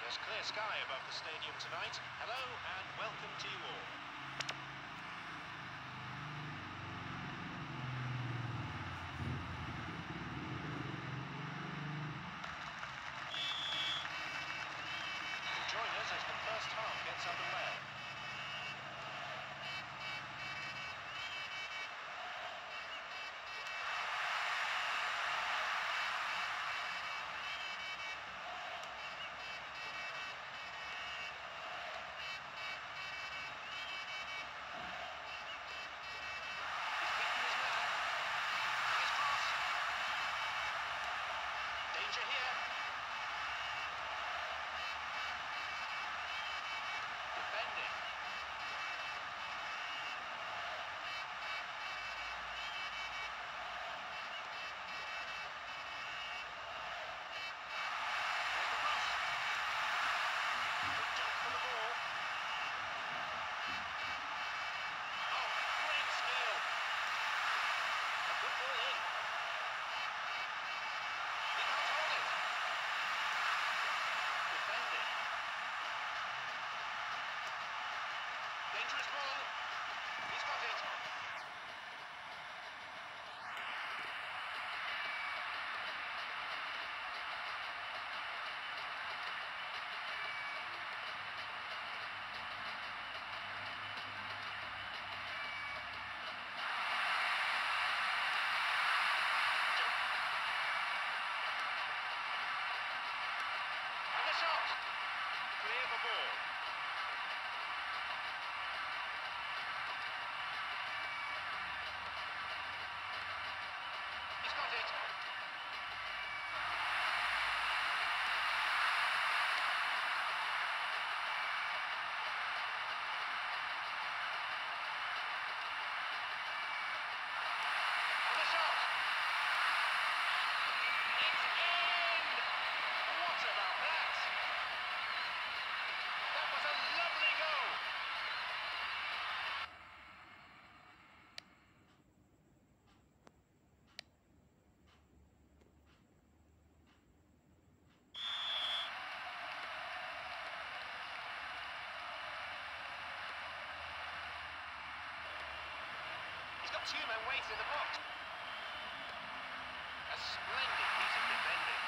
There's clear sky above the stadium tonight. Hello and welcome to you all. Join us as the first half gets underway. Danger here. Defending. There's the cross. Good jump for the ball. Oh, great skill. A good ball in. He can't hold it. Defending. Dangerous ball. He's got it. And the shot. Clear the ball. He's got it. And the shot. It's in. What about that? That was a lovely goal. He's got two men waiting in the box. A splendid piece of defending.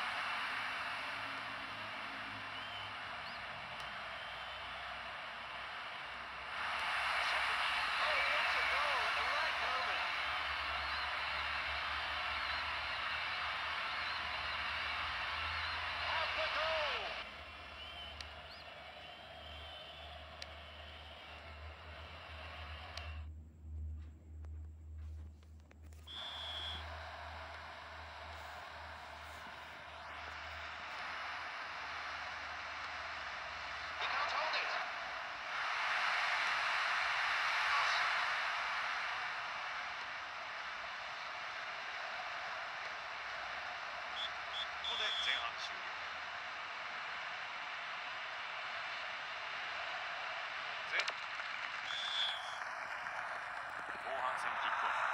Oh, what a goal at the right moment. Have the goal. He can't hold it. Cross. ここで前半終了。後半戦キックオフ。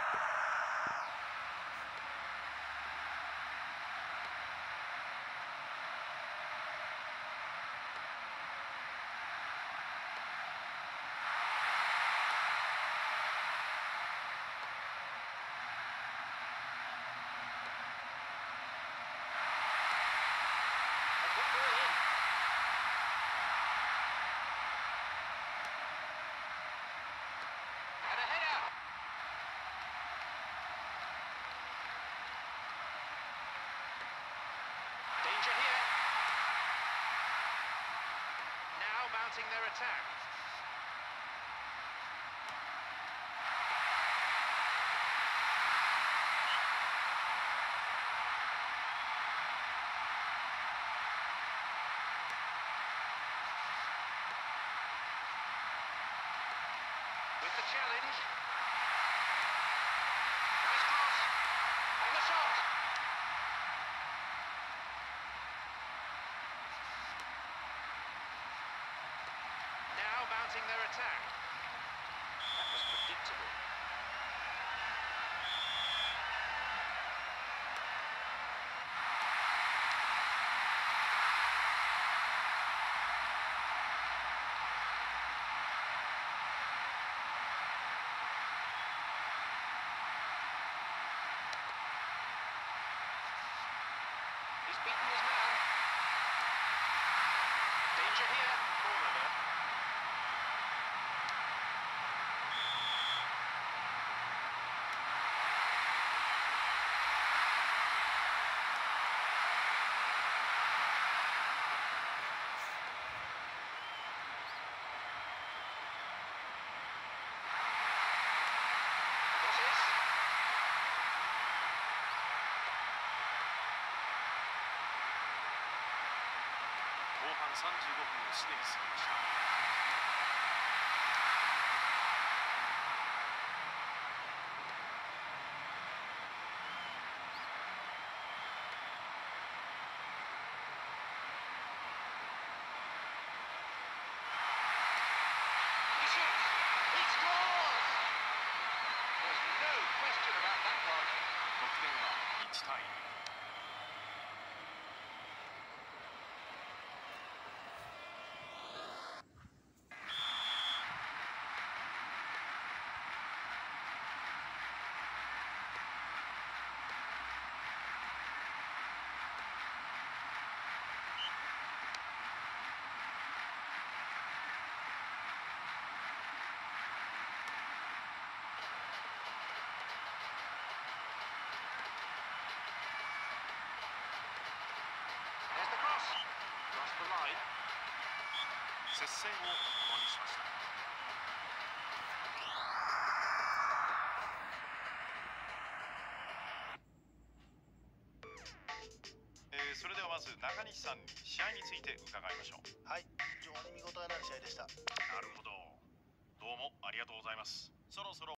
A good ball in. And a header. Danger here. Now mounting their attack. With the challenge. Nice cross. And the shot. Now mounting their attack. That was predictable. 35分をすでに過ぎました。 He shoots. He scores. There's no question about that one. 得点は1対2。 There's the cross. Cross the line. 接戦をものにしました。それではまず中西さんに試合について伺いましょう。 はい、非常に見応えのある試合でした。 なるほど。どうもありがとうございます。そろそろ